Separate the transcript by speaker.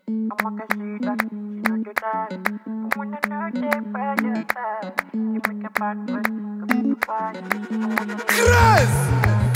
Speaker 1: I'ma can see that she know the time. But when I know they pressure time, you make a bad man, go be fire.
Speaker 2: CRAAAZE!